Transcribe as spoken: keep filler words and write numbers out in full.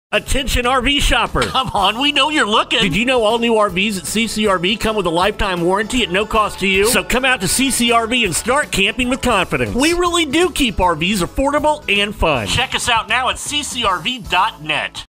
Attention R V shopper. Come on, we know you're looking. Did you know all new R Vs at C C R V come with a lifetime warranty at no cost to you? So come out to C C R V and start camping with confidence. We really do keep R Vs affordable and fun. Check us out now at C C R V dot net.